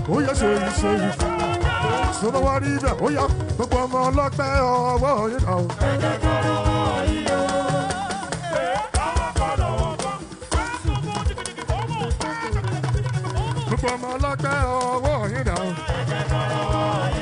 ó yẹ ṣe yìí sọ́dọ̀ wá rí bẹ́ẹ̀ ó yá gbogbo ọmọ ọlọ́pẹ́ ọwọ́ yìí náà. gbogbo ọmọ ọlọ́pẹ́ ọwọ́ yìí náà.